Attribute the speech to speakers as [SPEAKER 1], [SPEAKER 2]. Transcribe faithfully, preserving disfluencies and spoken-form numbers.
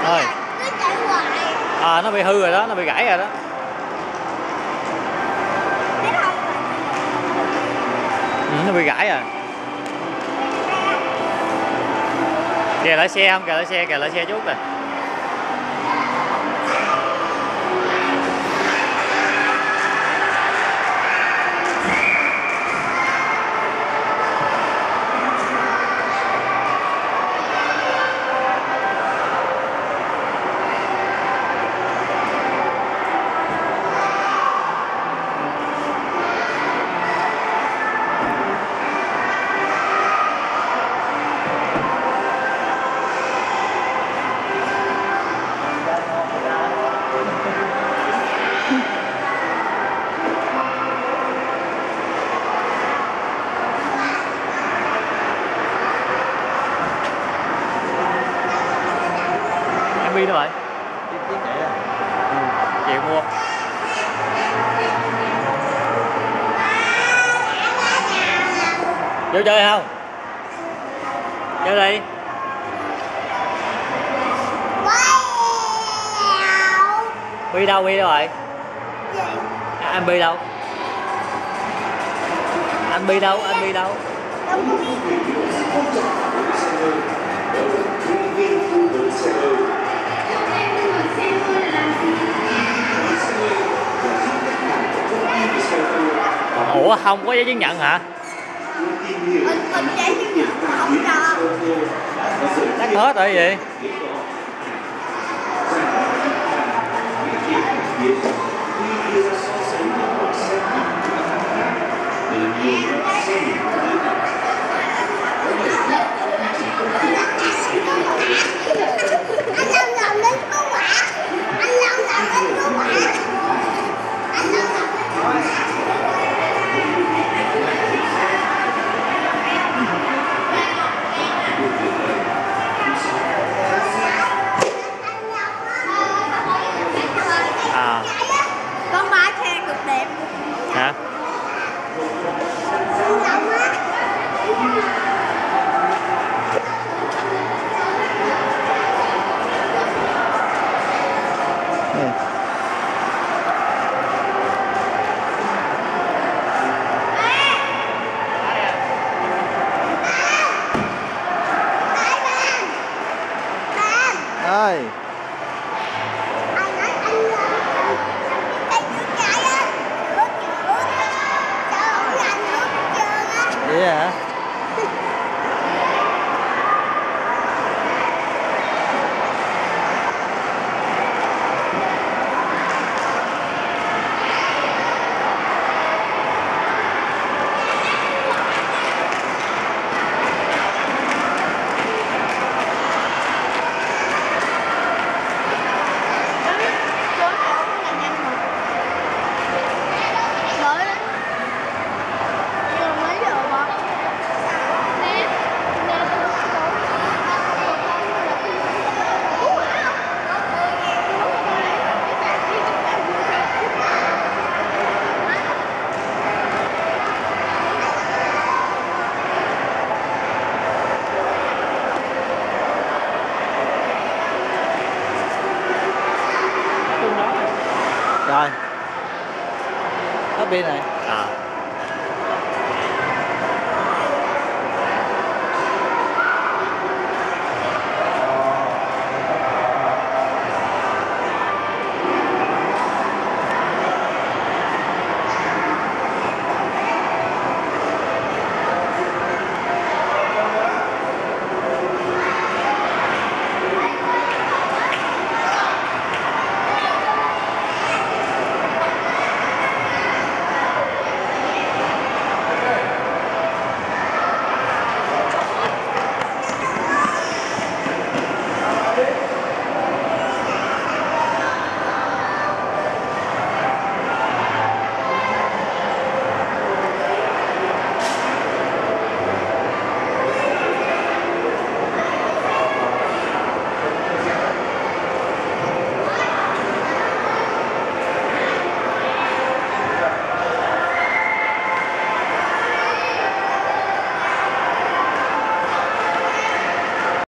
[SPEAKER 1] Thôi. À, nó bị hư rồi đó, nó bị gãy rồi đó. Ừ, nó bị gãy à. Kìa lại xe không? Kìa lại xe, kìa lại xe chút rồi. Em đi đâu vậy?
[SPEAKER 2] Chiếc chạy á.
[SPEAKER 1] Ừ, chịu mua. Vô chơi không? Chơi đi. Bi đâu? Bi đâu rồi? À, anh Bi đâu? Anh Bi đâu? Anh Bi đâu? Ủa không có giấy chứng nhận hả?
[SPEAKER 3] Mình giấy chứng nhận mà không cho.
[SPEAKER 1] Đắt hết rồi gì?
[SPEAKER 3] Anh Long làm đến cứu quả. Anh Long làm đến cứu quả. Anh Long làm đến cứu quả.
[SPEAKER 1] À.
[SPEAKER 3] Con ba xe cực đẹp.
[SPEAKER 1] Hả?
[SPEAKER 2] Ơi. Vậy hả? Rồi. Hết pin này.
[SPEAKER 1] À.